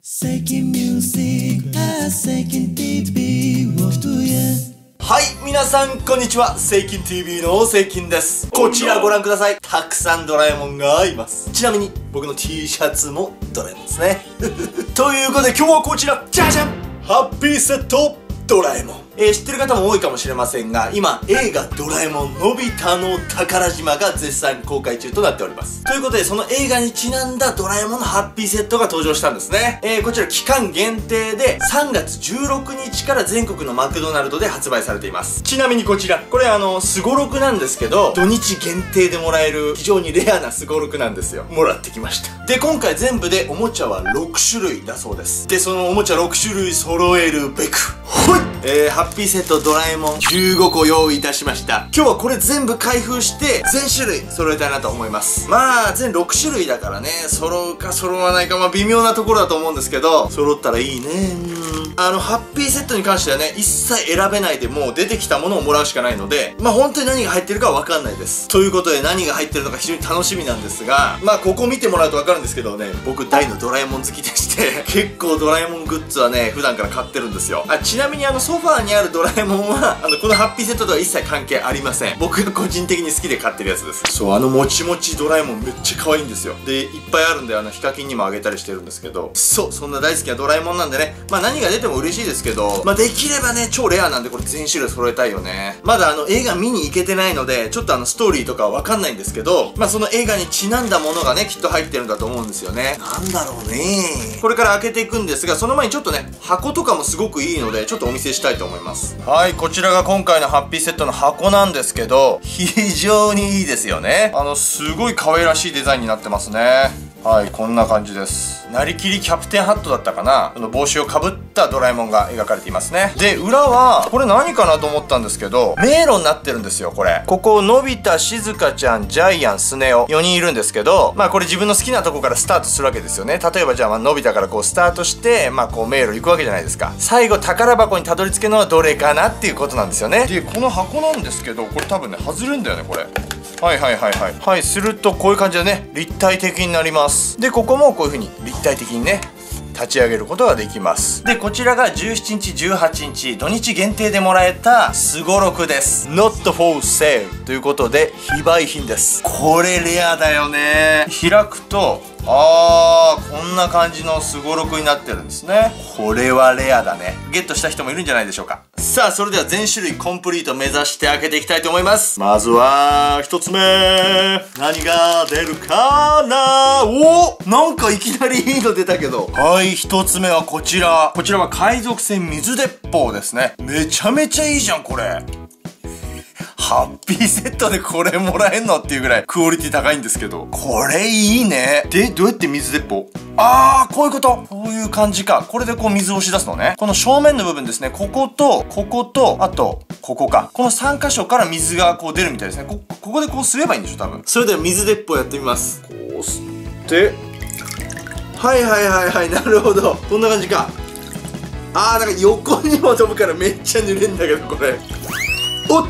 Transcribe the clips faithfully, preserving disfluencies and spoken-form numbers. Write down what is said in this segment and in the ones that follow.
Seeking music, I seeking ティーブイ をとや。 はい、皆さんこんにちは。セイキン ティーブイ のセイキンです。こちらご覧ください。たくさんドラえもんがいます。ちなみに僕の T シャツもドラえもんですね。ということで今日はこちら、じゃじゃん、ハッピーセットドラえもん。えー、知ってる方も多いかもしれませんが、今映画ドラえもんのび太の宝島が絶賛公開中となっております。ということでその映画にちなんだドラえもんのハッピーセットが登場したんですね。えー、こちら期間限定でさんがつじゅうろくにちから全国のマクドナルドで発売されています。ちなみにこちら、これあの、すごろくなんですけど、土日限定でもらえる非常にレアなすごろくなんですよ。もらってきました。で、今回全部でおもちゃはろくしゅるいだそうです。で、そのおもちゃろくしゅるい揃えるべく、ほいえー、ハッピーセットドラえもんじゅうごこ用意いたしました。今日はこれ全部開封して全種類揃えたいなと思います。まあ全ろくしゅるいだからね、揃うか揃わないかまあ微妙なところだと思うんですけど、揃ったらいいね。あのハッピーセットに関してはね、一切選べないでもう出てきたものをもらうしかないので、まあ本当に何が入ってるかわかんないです。ということで何が入ってるのか非常に楽しみなんですが、まあここ見てもらうとわかるんですけどね、僕大のドラえもん好きでして結構ドラえもんグッズはね普段から買ってるんですよ。あ、ちなみにあのソファーにあるドラえもんはあのこのハッピーセットとは一切関係ありません。僕が個人的に好きで買ってるやつです。そう、あのもちもちドラえもんめっちゃ可愛いんですよ。でいっぱいあるんで、あのヒカキンにもあげたりしてるんですけど、そう、そんな大好きなドラえもんなんでね、まあ何が出ても嬉しいですけど、まあできればね超レアなんでこれ全種類揃えたいよね。まだあの映画見に行けてないのでちょっとあのストーリーとかはわかんないんですけど、まあその映画にちなんだものがねきっと入ってるんだと思うんですよね。なんだろうね、これから開けていくんですが、その前にちょっとね箱とかもすごくいいのでちょっとお見せしたいと思います。はい、こちらが今回のハッピーセットの箱なんですけど、非常にいいですよね。あのすごい可愛らしいデザインになってますね。はい、こんな感じです。なりきりキャプテンハットだったかな、この帽子をかぶったドラえもんが描かれていますね。で裏はこれ何かなと思ったんですけど、迷路になってるんですよ。これここのび太、しずかちゃん、ジャイアン、スネ夫よにんいるんですけど、まあこれ自分の好きなとこからスタートするわけですよね。例えばじゃあまあのび太からこうスタートしてまあこう迷路行くわけじゃないですか。最後宝箱にたどり着けるのはどれかなっていうことなんですよね。でこの箱なんですけど、これ多分ね外れるんだよねこれ。はいはいはいはいはい、するとこういう感じでね立体的になります。でここもこういう風に立体的にね立ち上げることができます。でこちらがじゅうしちにちじゅうはちにち土日限定でもらえたすごろくです。 Not for sale ということで非売品です。これレアだよね。開くとあー、こんな感じのすごろくになってるんですね。これはレアだね。ゲットした人もいるんじゃないでしょうか。さあそれでは全種類コンプリート目指して開けていきたいと思います。まずはひとつめ、何が出るかな。おー、なんかいきなりいいの出たけど。はい、ひとつめはこちら。こちらは海賊船水鉄砲ですね。めちゃめちゃいいじゃんこれ。ハッピーセットでこれもらえんのっていうぐらいクオリティ高いんですけど、これいいね。でどうやって水鉄砲、あー、こういうこと、こういう感じか。これでこう水を押し出すのね。この正面の部分ですね、こことこことあとここか、このさんかしょから水がこう出るみたいですね。こここでこう吸えばいいんでしょ多分。それでは水鉄砲やってみます。こう吸って、はいはいはいはい、なるほど、こんな感じか。あー、なんか横にも飛ぶからめっちゃ濡れんだけどこれ。おっ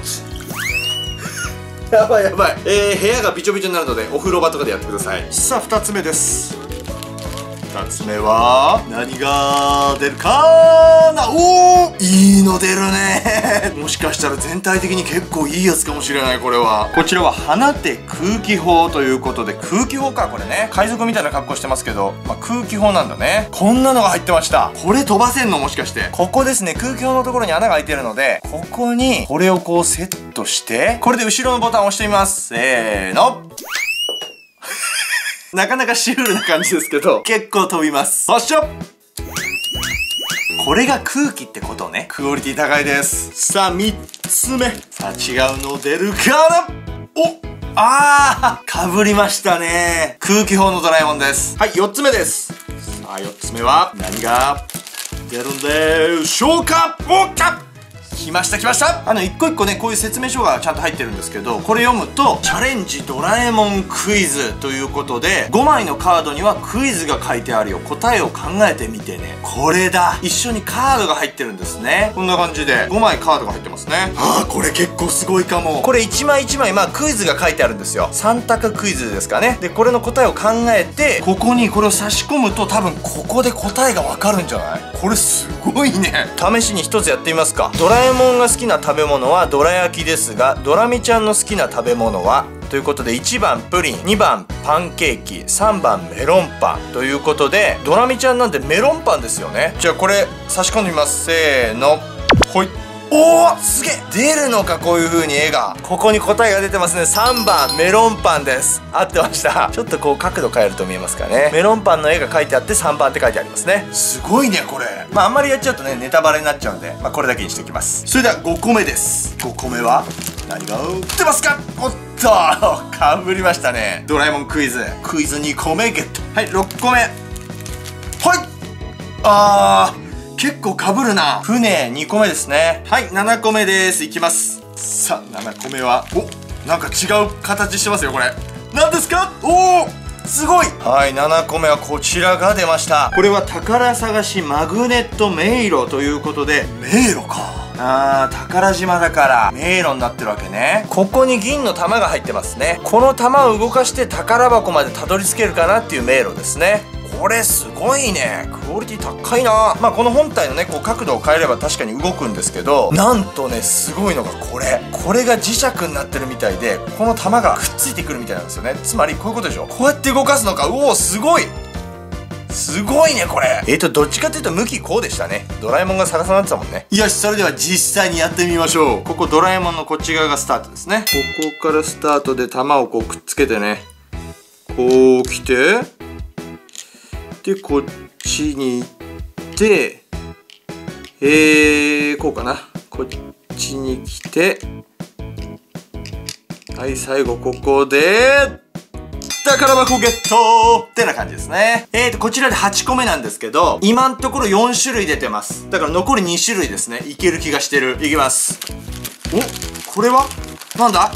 やばいやばい。えー、部屋がびちょびちょになるのでお風呂場とかでやってください。さあふたつめです。ふたつめは何が出るかな。おー、いいの出るねもしかしたら全体的に結構いいやつかもしれない。これはこちらは放て空気砲ということで、空気砲かこれね。海賊みたいな格好してますけど、まあ、空気砲なんだね。こんなのが入ってました。これ飛ばせんのもしかして。ここですね、空気砲のところに穴が開いてるので、ここにこれをこうセットして、これで後ろのボタンを押してみます。せーのなかなかシュールな感じですけど結構飛びます。発射。これが空気ってことね。クオリティ高いです。さあみっつめ、さあ違うの出るかな。お、あー、かぶりましたね。空気砲のドラえもんです。はい、よっつめです。さあよっつめは何が出るんでしょうか。おっか、 来ました来ました。あの、一個一個ね、こういう説明書がちゃんと入ってるんですけど、これ読むと、チャレンジドラえもんクイズということで、ごまいのカードにはクイズが書いてあるよ。答えを考えてみてね。これだ。一緒にカードが入ってるんですね。こんな感じで、ごまいカードが入ってますね。はあ、これ結構すごいかも。これ一枚一枚、まあクイズが書いてあるんですよ。さん択クイズですかね。で、これの答えを考えて、ここにこれを差し込むと多分ここで答えがわかるんじゃない？これすごいね。試しに一つやってみますか。ドラえもんが好きな食べ物はドラ焼きですが、ドラミちゃんの好きな食べ物はということで、いちばんプリン、にばんパンケーキ、さんばんメロンパンということで、ドラミちゃんなんてメロンパンですよね。じゃあこれ差し込んでみます。せーの、ほい。おー、すげえ。出るのか、こういう風に絵が。ここに答えが出てますね。さんばんメロンパンです。合ってました。ちょっとこう角度変えると見えますかね。メロンパンの絵が書いてあってさんばんって書いてありますね。すごいねこれ。まああんまりやっちゃうとね、ネタバレになっちゃうんで、まあこれだけにしておきます。それではごこめです。ごこめは何が出ますか？おっとかぶりましたね。ドラえもんクイズクイズにこめゲット。はい、ろっこめ。はい。あー、結構かぶるな。船にこめですね。はい、ななこめです。いきます。さあ、ななこめは、お、なんか違う形してますよこれ。何ですか？おお、すごい。はい、ななこめはこちらが出ました。これは宝探しマグネット迷路ということで、迷路か。あー、宝島だから迷路になってるわけね。ここに銀の玉が入ってますね。この玉を動かして宝箱までたどり着けるかなっていう迷路ですね。これすごいね。クオリティ高いな。まあこの本体のね、こう角度を変えれば確かに動くんですけど、なんとね、すごいのがこれ。これが磁石になってるみたいで、この玉がくっついてくるみたいなんですよね。つまりこういうことでしょ。こうやって動かすのか。うおー、すごい。すごいねこれ。えーとどっちかというと向きこうでしたね。ドラえもんが逆さになってたもんね。よし、それでは実際にやってみましょう。ここドラえもんのこっち側がスタートですね。ここからスタートで玉をこうくっつけてね、こう来て、でこっちに行って、えー、こうかな。こっちに来て、はい、最後ここで宝箱ゲットってな感じですね。えーと、こちらではちこめなんですけど、今のところよんしゅるい出てます。だから残りにしゅるいですね。いける気がしてる。いきます。お、これはなんだ？はい、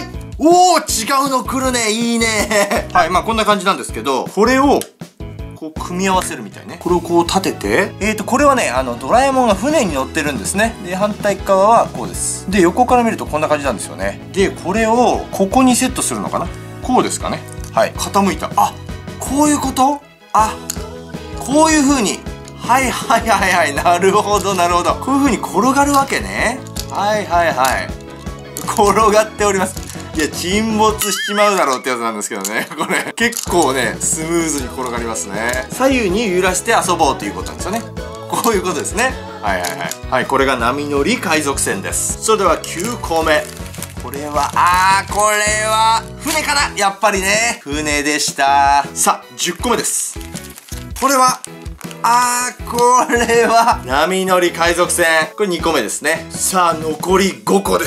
おー、違うの来るね。いいね。はい、まあこんな感じなんですけど、これをこう組み合わせるみたいね。これをこう立てて、えーと、これはね、あの、ドラえもんが船に乗ってるんですね。で、反対側はこうです。で、横から見るとこんな感じなんですよね。で、これをここにセットするのかな？こうですかね。はい、傾いた。あ、こういうこと？あ、こういう風に。はいはいはいはい、なるほどなるほど。こういう風に転がるわけね。はいはいはい。転がっております。いや、沈没しちまうだろうってやつなんですけどね。これ、結構ね、スムーズに転がりますね。左右に揺らして遊ぼうということなんですよね。こういうことですね。はいはいはい。はい、これが波乗り海賊船です。それではきゅうこめ。これは、あー、これは、船かな？やっぱりね。船でした。さあ、じゅっこめです。これは、あー、これは、波乗り海賊船。これにこめですね。さあ、残りごこです。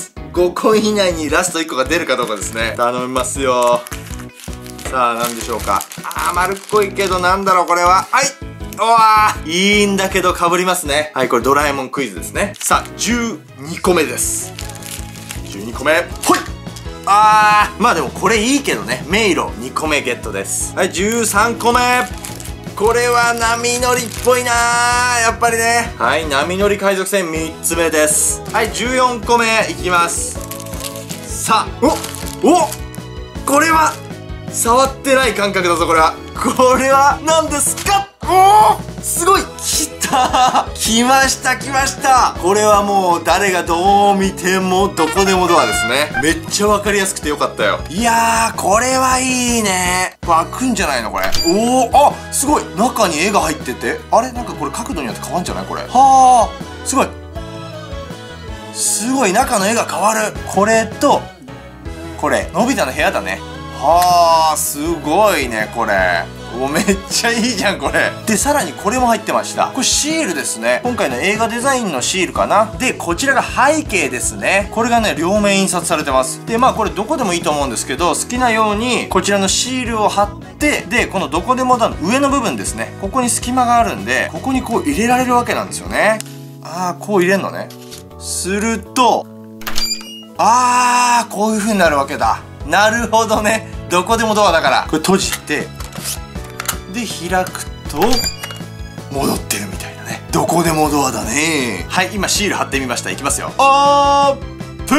ごこ以内にラストいっこが出るかどうかですね。頼みますよ。さあ、なんでしょうか。あー、丸っこいけど、なんだろう、これは。はい。うわー、いいんだけど、被りますね。はい、これドラえもんクイズですね。さあ、じゅうにこめです。じゅうにこめ、ほい。あー、まあでもこれいいけどね。迷路にこめゲットです。はい、じゅうさんこめ。これは波乗りっぽいなー、やっぱりね。はい、波乗り海賊船みっつめです。はい、じゅうよんこめいきます。さあ、おお、これは触ってない感覚だぞ。これはこれは何ですか？おお、すごい。きたー、来ました来ました。これはもう誰がどう見てもどこでもドアですね。めっちゃ分かりやすくてよかったよ。いやー、これはいいね。開くんじゃないのこれ。おお、あ、すごい。中に絵が入ってて、あれ、なんかこれ角度によって変わんじゃないこれ。はあ、すごいすごい。中の絵が変わる。これとこれ、のび太の部屋だね。はあ、すごいねこれ。お、めっちゃいいじゃんこれ。で、さらにこれも入ってました。これシールですね。今回の映画デザインのシールかな。で、こちらが背景ですね。これがね、両面印刷されてます。で、まあこれどこでもいいと思うんですけど、好きなようにこちらのシールを貼って、で、このどこでもだの上の部分ですね、ここに隙間があるんで、ここにこう入れられるわけなんですよね。ああ、こう入れんのね。 すると、あー、こういう風になるわけだ。なるほどね。どこでもドアだから。これ閉じて、で、開くと、戻ってるみたいなね。どこでもドアだね。はい、今シール貼ってみました。いきますよ。オープン。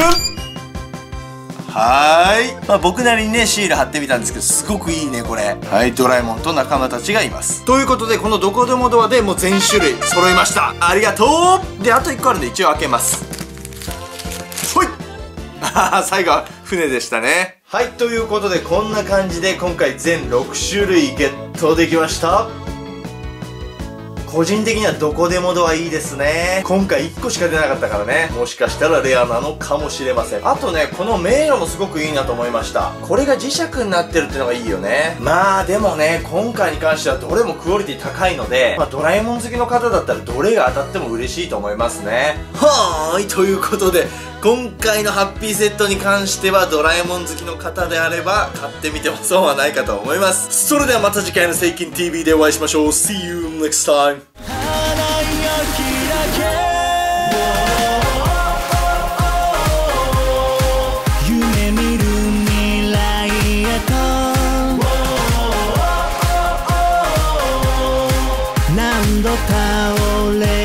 はーい。まあ僕なりにね、シール貼ってみたんですけど、すごくいいね、これ。はい、ドラえもんと仲間たちがいます。ということで、このどこでもドアでもう全種類揃いました。ありがとう。で、あといっこあるんで一応開けます。ほい。あ最後は船でしたね。はい、ということで、こんな感じで今回全ろく種類ゲットできました。個人的にはどこでもドアいいですね。今回いっこしか出なかったからね。もしかしたらレアなのかもしれません。あとね、この迷路もすごくいいなと思いました。これが磁石になってるっていうのがいいよね。まあでもね、今回に関してはどれもクオリティ高いので、まあドラえもん好きの方だったらどれが当たっても嬉しいと思いますね。はーい、ということで、今回のハッピーセットに関してはドラえもん好きの方であれば買ってみても損はないかと思います。それではまた次回のセイキン ティーブイ でお会いしましょう。See you next time! 夢見る未来へと何度倒れ